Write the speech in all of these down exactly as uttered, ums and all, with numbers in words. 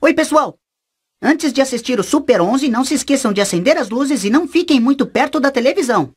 Oi, pessoal! Antes de assistir o Super onze, não se esqueçam de acender as luzes e não fiquem muito perto da televisão.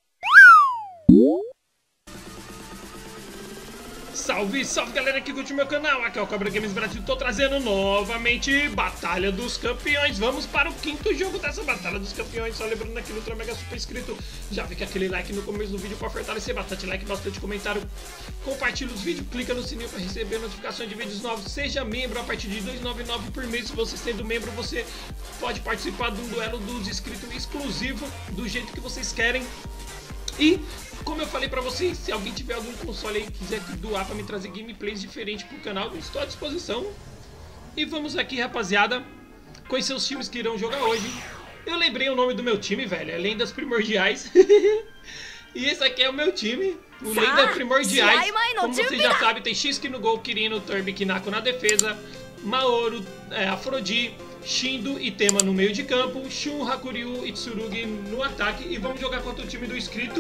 Salve, salve galera que curte o meu canal, aqui é o Cobra Games Brasil, tô trazendo novamente Batalha dos Campeões. Vamos para o quinto jogo dessa Batalha dos Campeões, só lembrando aqui no Ultra Mega Super inscrito, já fica aquele like no começo do vídeo para fortalecer, bastante like, bastante comentário, compartilha os vídeos, clica no sininho para receber notificações de vídeos novos, seja membro a partir de dois reais e noventa e nove centavos por mês. Se você sendo membro, você pode participar de um duelo dos inscritos exclusivo, do jeito que vocês querem. E, como eu falei pra vocês, se alguém tiver algum console aí e quiser doar pra me trazer gameplays diferentes pro canal, eu estou à disposição. E vamos aqui, rapaziada, conhecer os times que irão jogar hoje. Eu lembrei o nome do meu time, velho, é Lendas Primordiais. E esse aqui é o meu time, o Lendas Primordiais. Como vocês já sabem, tem Shinsuke no gol, Kirino, Turbi, Kinako na defesa, Maoru, é, Afrodi, Shindo e Tema no meio de campo, Shun, Hakuryu e Tsurugi no ataque. E vamos jogar contra o time do inscrito.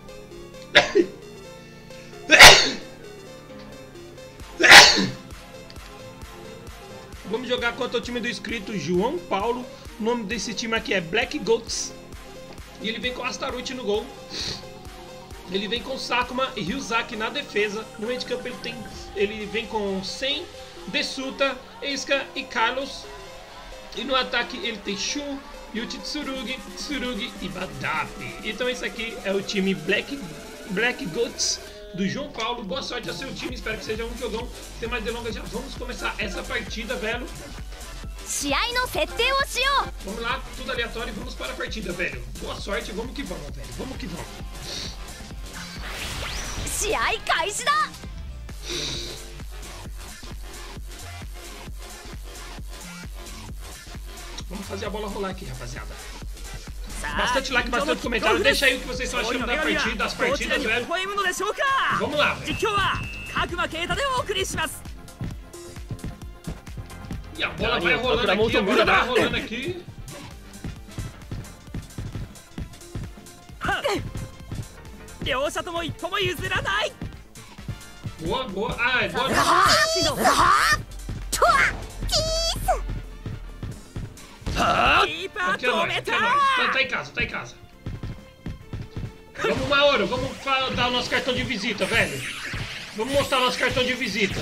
Vamos jogar contra o time do inscrito João Paulo. O nome desse time aqui é Black Goats. E ele vem com Astaruti no gol. Ele vem com Sakuma e Ryuzaki na defesa. No meio de campo ele, tem, ele vem com Sen, Desuta, Eisuka e Carlos. E no ataque ele tem Shun, Yuchi Tsurugi, Tsurugi e Badapi. Então esse aqui é o time Black, Black Goats do João Paulo. Boa sorte ao seu time, espero que seja um jogão. Sem mais delongas, já vamos começar essa partida, velho. Vamos lá, tudo aleatório e vamos para a partida, velho. Boa sorte, vamos que vamos, velho. Vamos que vamos. Vamos fazer a bola rolar aqui, rapaziada. Bastante like, bastante comentário. Deixa aí o que vocês estão achando da partida, das partidas, velho. Vamos lá, velho. E a bola vai rolando aqui, a bola vai rolando aqui. Boa, boa. Ai, boa. Aqui é nóis, aqui é nóis. Tá, tá em casa, tá em casa. Vamos, Maoru, vamos dar o nosso cartão de visita, velho. Vamos mostrar o nosso cartão de visita.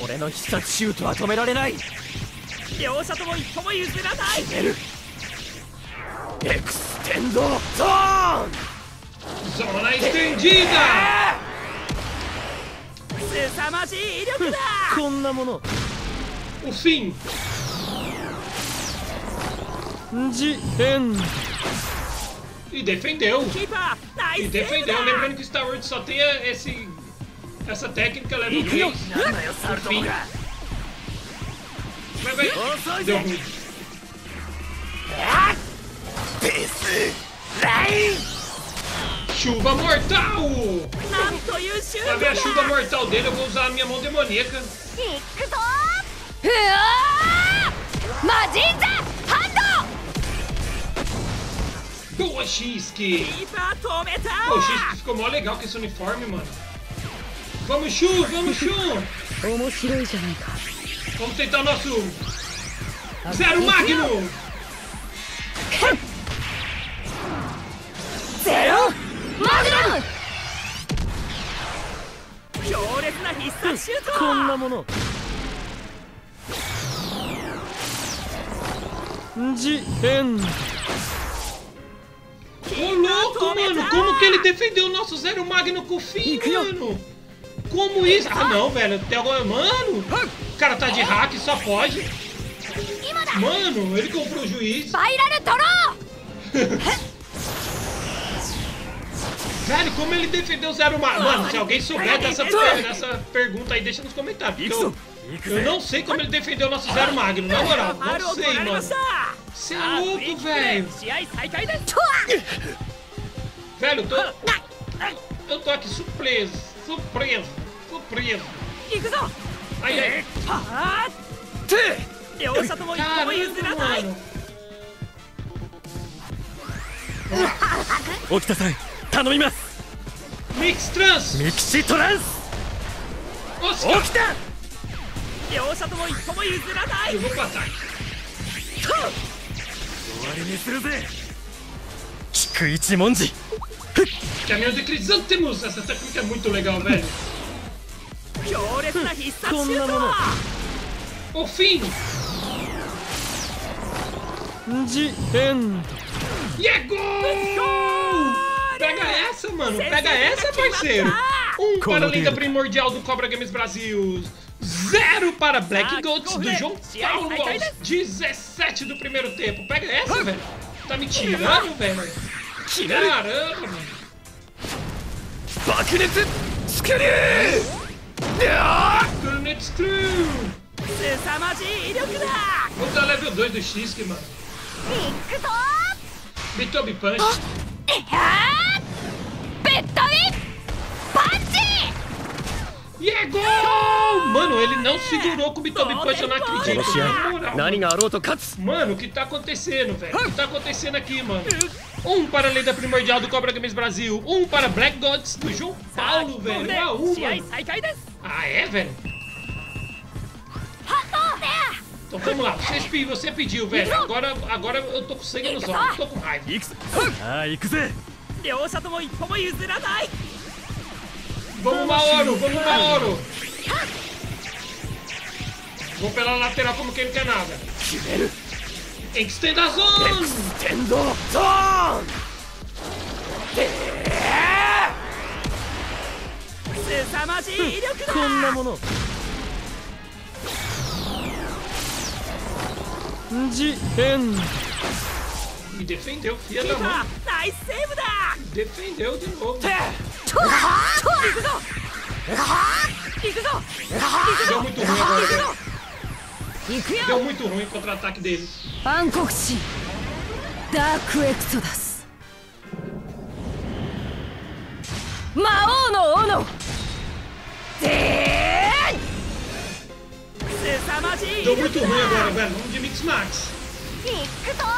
Extendo Zone! Zona estendida! O fim! E defendeu! E defendeu! Lembrando que Star Wars só tem esse, essa técnica level três. O fim! Vai, vai! Deu ruim! Chuva mortal! Pra ver a chuva mortal dele, eu vou usar a minha mão demoníaca. Boa, Shinsuke! Pô, o Shinsuke ficou mó legal com esse uniforme, mano. Vamos, Shun! Vamos, Shun! Vamos tentar o nosso Zero Magno! Zero Magno! Ô louco, mano! Como que ele defendeu o nosso Zero Magno com o fim, mano? Como isso? Ah não, velho, tem alguma... Mano! O cara tá de hack, só pode. Mano, ele comprou o juiz. Velho, como ele defendeu o Zero Magno? Mano, se alguém souber dessa, dessa pergunta aí, deixa nos comentários. Porque eu, eu não sei como ele defendeu o nosso Zero Magno, na moral. Não sei, mano. Você é louco, velho. Velho, eu tô... Eu tô aqui surpreso. Surpreso. Surpreso. Ai, ai. Caramba, mano. Mix Trans! Mixi Trans! Oscar! Okita! Eu vou pro ataque. わりにするぜ菊一文字 Caminhão de Crisântemos! Essa técnica é muito legal, velho. 強烈な必殺シュート Por fim! ジエン E é gol! Pega essa, mano! Pega essa, parceiro! Um para a lenda primordial do Cobra Games Brasil. Zero para Black Goats do João Paulo aos dezessete do primeiro tempo. Pega essa, velho! Tá me tirando, velho? Caramba, mano! 爆熱スクリュー Granite Screw! 凄まじい威力だ Vou dar level dois do X, mano. ビッグト Bitobi Punch. ーベッドイパンチ E é gol! Mano, ele não segurou com o Bitobi Punch, eu não こ acredito. の試 Na 合 moral. 何があろうと勝つ Mano, o que tá acontecendo, velho? O que tá acontecendo aqui, mano? Um para a lenda primordial do Cobra Games Brasil. Um para Black Gods do João Paulo, velho. Um a um, 試合 mano. 再開です Ah, é, velho? ハットで Então vamos lá. Você, pe- você pediu, velho. Agora, agora eu tô com sangue nos olhos. Tô com raiva. 行くぞああ行くぜ両者とも一歩も譲らない Vamos, Maoro. Vamos, Maoro. Vou pela lateral como quem não quer nada. 決める Extend a zone! 天道ゾーン凄まじい威力だこんなものジエン Me defendeu, filha キ da ー mãe. パーナイスセーブだ Defendeu de novo. 行くぞ行くぞ Deu muito ruim agora, velho. 行くよ Deu muito ruim o contra-ataque dele. 暗黒神ダークエクソダス魔王の斧でーん凄まじい Deu muito ruim agora, velho. Vamos de Mix Max. 行くぞ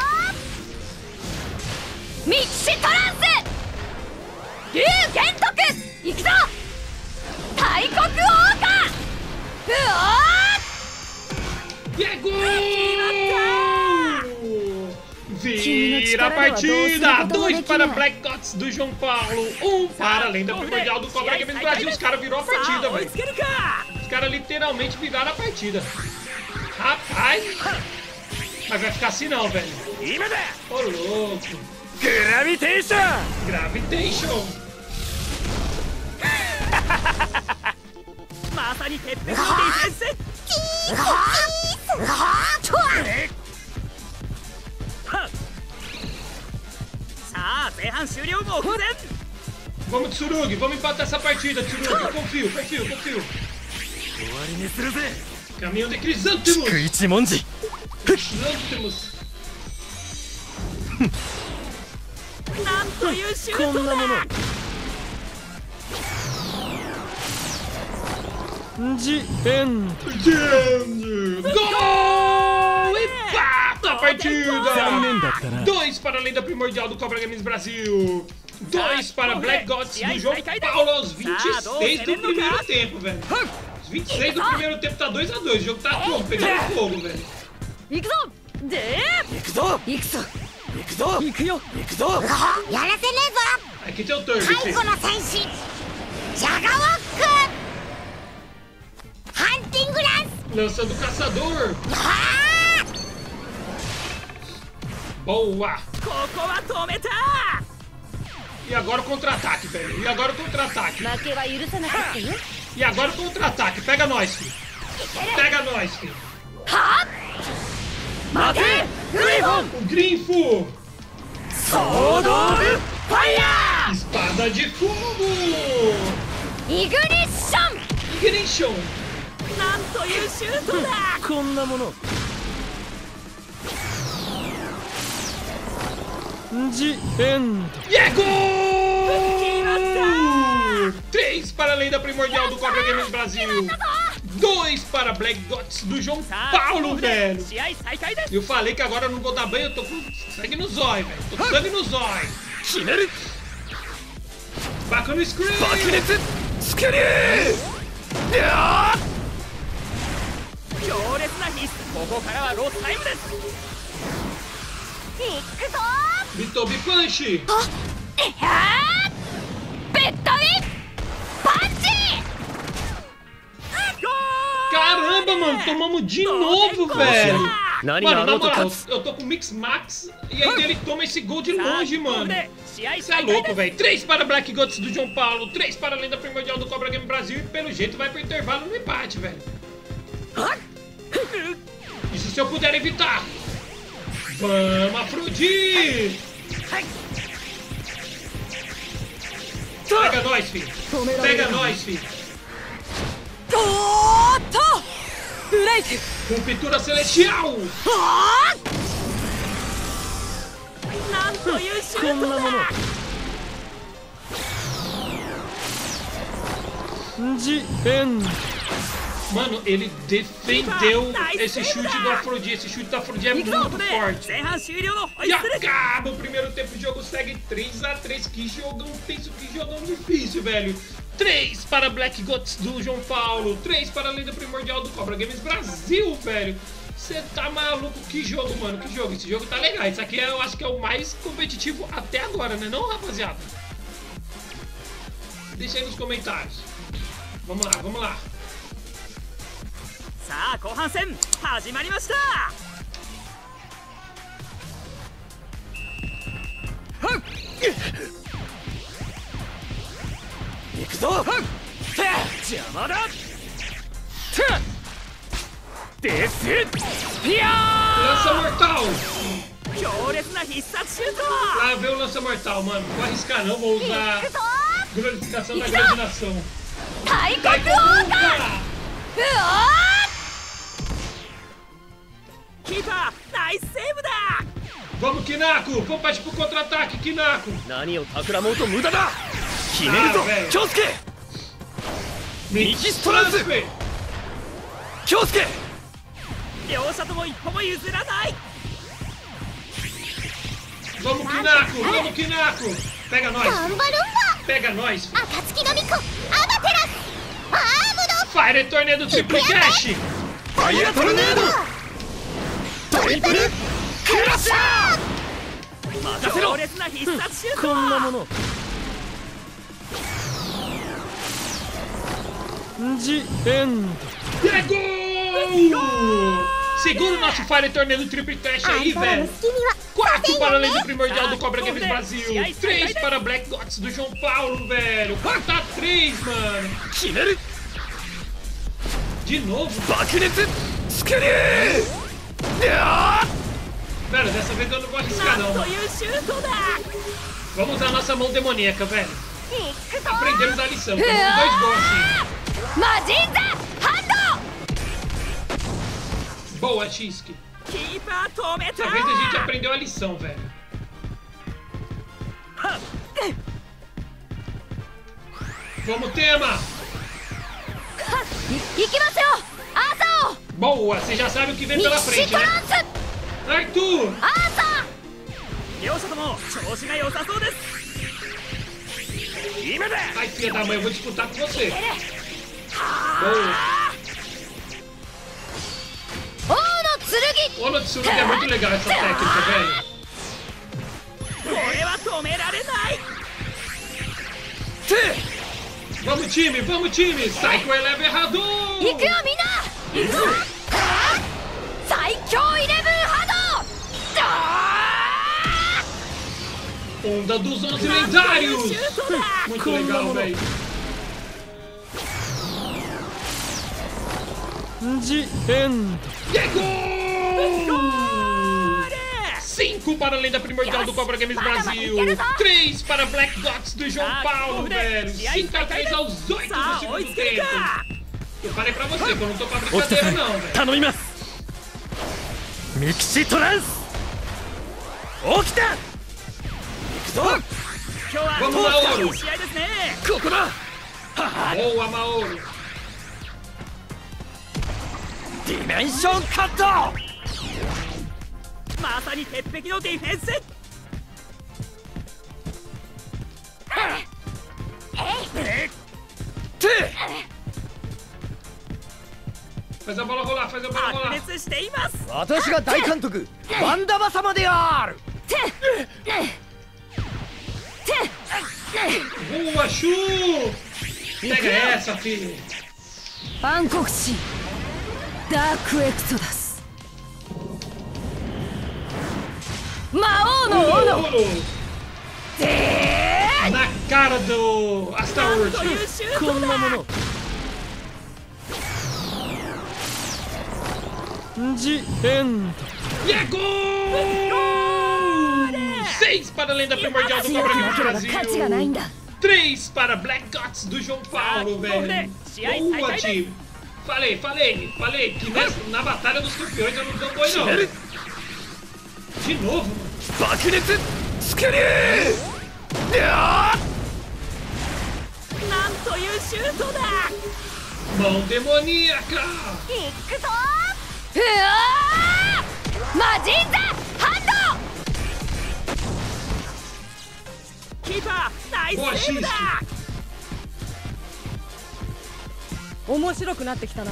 ミキシトランス竜玄徳行くぞ大国王家うおー E é gol! Vira a partida! Dois para Black Gods do João Paulo. Um para a lenda primordial do Cobra Games Brasil. Os caras virou a partida, 追い velho. つけるか Os caras literalmente viraram a partida. Rapaz! Mas vai ficar assim não, velho. 今だ Ô louco! グラビテーション Gravitation! まさに鉄壁のディフェンスさあ前半終了後前 Vamos, Tsurugi, vamos empatar essa partida, Tsurugi. Eu confio, confio, confio. 終わりにするぜ Caminhão de Crisântemos! 菊一文字 Crisântemos! なんというシュートこんなもだのジエン Gol! Empata a 残 partida! 念だったな Dois para a lenda primordial do Cobra Games Brasil. Dois para Black Gods do João Paulo aos vinte e seis do primeiro tempo, velho. Os vinte e seis do primeiro tempo tá dois a dois. O jogo tá como? Pegando fogo, velho. 行くぞで行くぞ行くぞ行くぞ行くよ行くぞやらせね Aqui tem o turbo, えぞ filho. 最後の戦士ジャガワックハンティングランス Lançando o caçador. は Boa. ここは止めた E agora o contra-ataque, velho. E agora o contra-ataque. 負けは許さなかったよ E agora o contra-ataque. Pega nós, filho. Pega nós, filho. は待てグリフォン O Grinfo. ソードオブファイヤ Espada de fogo. イグニッション Ignition. なんというシュートだーこんなものジエン E é gol! Três para a lenda primordial do Cobra Games Brasil. Dois para Black Gods do João さあ Paulo, ここで velho. 試合再開です Eu falei que agora eu não vou dar banho, eu tô com sangue no zóio, velho. Tô com sangue no zóio. 決める Baca no screen. 爆熱スクリューいや強烈な必須ここからはロスタイムです Bitobi Punch! Caramba, mano, tomamos de novo, velho! Mano, na moral, eu tô com Mix Max e aí ele toma esse gol de longe, mano. Isso é louco, velho. três para Black Guts do João Paulo, três para a lenda primordial do Cobra Game Brasil e pelo jeito vai pro intervalo no empate, velho. Isso se eu puder evitar. Vamos, Afrodite! Pega nós, filho. Pega nós, filho. Com pintura celestial! Mano, ele defendeu esse chute do Afrodite. Esse chute do Afrodite é muito forte. E acaba o primeiro tempo. O jogo segue três a três. Que jogão tenso, que jogão difícil, velho. três para Black Guts do João Paulo, três para a lenda primordial do Cobra Games Brasil, velho. Você tá maluco? Que jogo, mano, que jogo. Esse jogo tá legal. Isso aqui eu acho que é o mais competitivo até agora, né não, rapaziada? Deixa aí nos comentários. Vamos lá, vamos lá. Lança mortal! Lá vem o lança mortal, mano. Não vou arriscar não, vou usar glorificação da gravitação. Taikokuoka! Vamos, Kinako! Vamos partir pro contra-ataque, Kinako! Ah, velho! Mix Transfer! Vamos, Kinako! Vamos, Kinako! Pega nós! Pega nós! Fire Tornado Triple Dash! Fire Tornado! Triple Crash! Pegou! Segura o nosso Fire Tornado Triple Crash aí, velho! quatro para a lenda primordial do Cobra Games Brasil! três para Black Guts do João Paulo, velho! quatro a três, mano! De novo? Velho, dessa vez eu não vou arriscar, não. Vamos usar a nossa mão demoníaca, velho. Aprendemos a lição. Temos dois gols assim. Boa, Shiski. Dessa vez a gente aprendeu a lição, velho. Vamos, Tema! Boa, você já sabe o que vem pela frente, né? Arthur! Ai, filha da mãe, eu vou disputar com você. Boa! Ono Tsurugi é muito legal essa técnica, velho. Vamos, time, vamos, time! Psycho Eleven errado! Onda dos onze lendários! Muito legal, velho. cinco para a lenda primordial do Cobra Games Brasil. três para Black Guts do João Paulo, velho. cinco a três aos oito do segundo tempo. Eu falei pra você que eu não tô pra brincadeira, não, velho. Mixi Trans! Okita! Vamos, Maoro! Boa, Maoro! Dimension Cut! Faz a bola rolar, faz a bola rolar! 私が大監督バンダバ様である Boa, Shu! Pega essa, filho! 暗黒神ダークエクソダス魔王の斧 Na cara do Astar こんなものジエンド E é gol! seis para a lenda primordial do Cobra Game Brasil. três para Black Guts do João Paulo, velho. Boa, time. Falei, falei, falei que nessa, na Batalha dos Campeões eu não dou boi, não. De novo, mano. Mão demoníaca! Boa, X! 面白くなってきたな。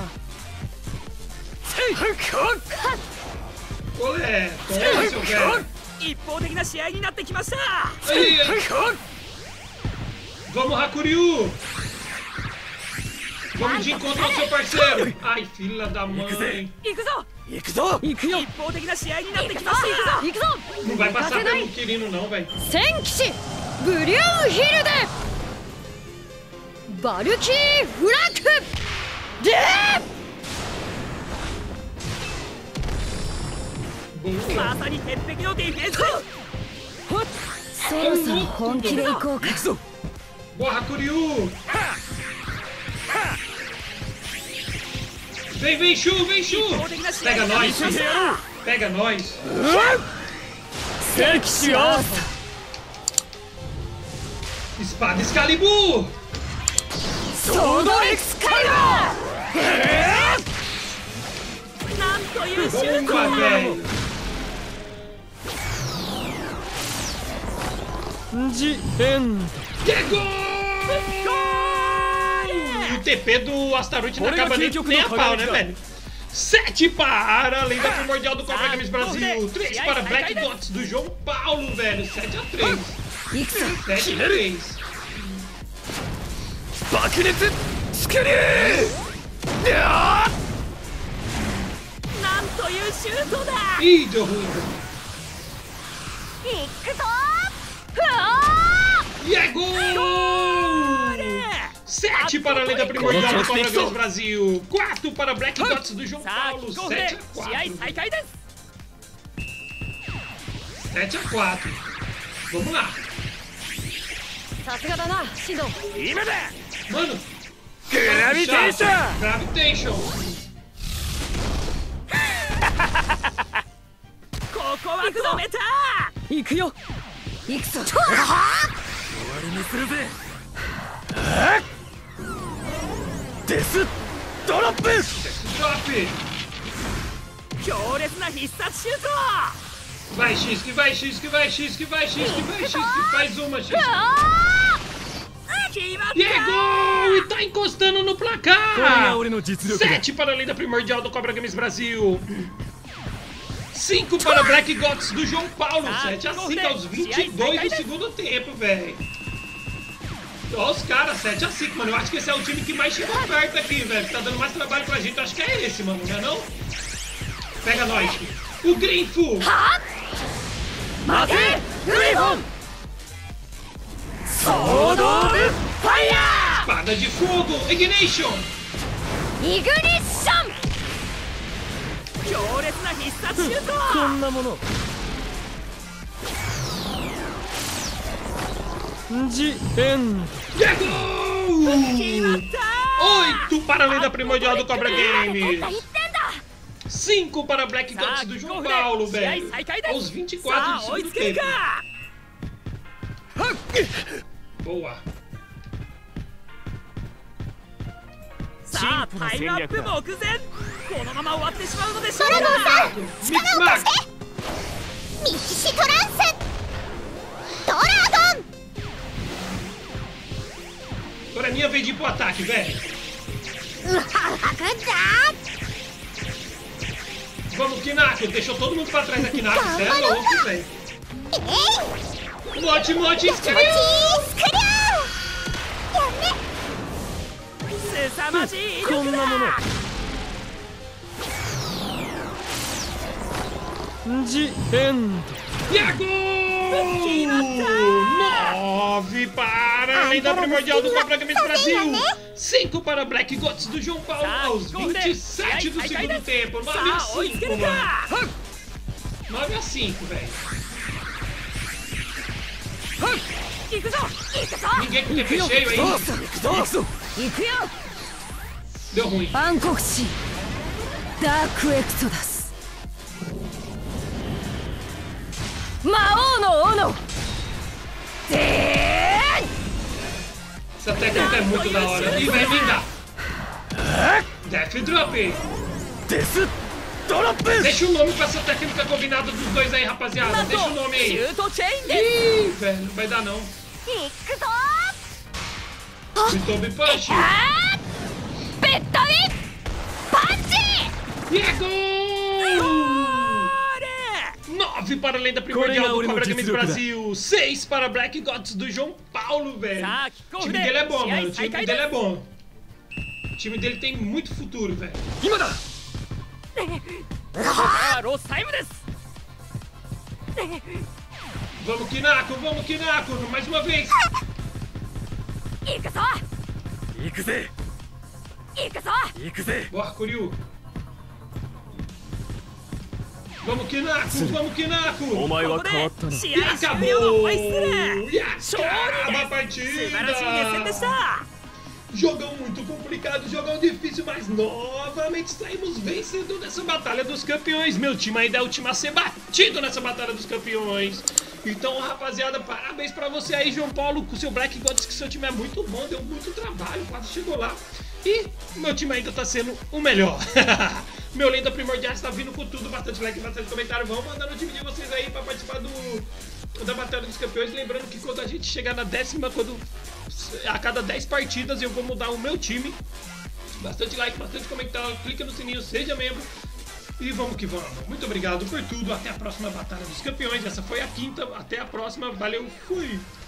Olé, toma, seu velho! 一方的な試合になってきました。 Aí, vamos, Hakuryu! Vamos de encontro ao seu parceiro! Ai, filha da mãe! 行くぞ。 行くぞ行くよ。一方的な試合になってきました。行くぞ。 Não vai passar pelo Kirino, não, velho. 戦騎士ブリューヒルデバルキーフラッグでまさに鉄壁のディフェンス。 そろそろ本気で行こうか。 Boa, Hakuryu! Vem, vem, Shu, vem, Shu! Pega nós, Shu! Pega nós! 戦騎士アーサ Espada Excalibur! ーソードエクスカイバなんというシュート Boa, velho! ージエンド Que gol! E o T P do Astaroth não acaba nem, nem a pau, né, velho? sete para a lenda primordial do Cobra Games Brasil. três para Black Dots do João Paulo, velho. sete a três. sete a três. 爆熱スクリューなんというシュートだ。 Ih, deu ruim. 行くぞ。 E é gol! sete para a lenda primordial do Cobra Games Brasil. quatro para Black Dots do João Paulo. sete a quatro. sete a quatro. Vamos lá. さすがだな、シド。 今だ Mano. グラビテーション Gravitation. ここは止めた。 行くよ。行くぞ。 終わりにするぜデスドロップ Drop. 強烈な必殺シュート。 Vai, X, que vai, X, que vai, X, que vai, X, que vai, X, que faz uma, X. 決まっ E é gol! E tá encostando no これが placar! 俺の実力だ sete para a lenda primordial do Cobra Games Brasil. cinco para Black Gods do João Paulo. sete a cinco aos vinte e dois do segundo tempo, velho. Olha os caras, sete a cinco, mano. Eu acho que esse é o time que mais chegou perto aqui, velho. Que tá dando mais trabalho pra gente. Eu acho que é esse, mano, não é não? Pega nós. O Grifo. 待てグリフォンソードオブファイヤ Espada de fogo. Ignition. イグニッション。 強烈な必殺シュート。 ーこんなものジエン E é gol! oito para a lenda primordial do Cobra Games. cinco para Black Gods do João Paulo, velho. Aos vinte e quatro do segundo tempo. Boa. さあタイムアップ目前。このまま終わってしまうのでしょうか。 Mix-Max. ミキシトランスドラゴン Agora é minha vez de ir pro ataque, velho. うわはくだ Vamos, Kinako. Deixou todo mundo pra trás da Kinako. Você é louco, velho. えいもちもちスクリュースクリューやめ凄まじい威こ力だんなものジエン E agora! nove para a lenda primordial do Cobra Games Brasil! cinco para Black Gods do João Paulo aos vinte e sete do segundo tempo! nove a cinco, mano! nove a cinco, velho! 行くぞ行くぞ Ninguém com o T P cheio aí! 行くよ Deu ruim! 暗黒神ダークエクソダス魔王の斧で Essa técnica é muito da hora! E vai vingar! Death Drop! デスドロップ Deixa o nome pra essa técnica combinada dos dois aí, rapaziada! Deixa o nome シ aí! ュートチェインで Ih, velho, não vai dar não! 行くぞ Bitobi Punch! ベッドインパンチ E é gol! nove para a lenda primordial do Cobra Games Brasil, seis para Black Gods do João Paulo, velho. O time dele é bom, mano. O time dele é bom. O time dele tem muito futuro, velho. 今だロスタイムです Vamos, Kinako, vamos, Kinako, mais uma vez. 行くぞ行くぜ行くぞ行くぜ Boa, Kuryu. Vamos, Kinako, vamos, お Kinako. 前はここ変わったなで試 E 合終 acabou. 了ホイッスル E 勝利 acaba a です素晴らしい熱戦でし partida. た Jogão muito complicado, jogão difícil, mas novamente saímos vencendo nessa Batalha dos Campeões. Meu time ainda é o time a ser batido nessa Batalha dos Campeões. Então, rapaziada, parabéns pra você aí, João Paulo, com seu Black Gods, que seu time é muito bom, deu muito trabalho, quase chegou lá. E meu time ainda tá sendo o melhor. Meu lenda primordial está vindo com tudo, bastante like, bastante comentário. Vão mandando o time de vocês aí pra participar do... da Batalha dos Campeões, lembrando que quando a gente chegar na décima, quando a cada dez partidas eu vou mudar o meu time. Bastante like, bastante comentário, clica no sininho, seja membro e vamos que vamos. Muito obrigado por tudo, até a próxima Batalha dos Campeões, essa foi a quinta, até a próxima, valeu, fui!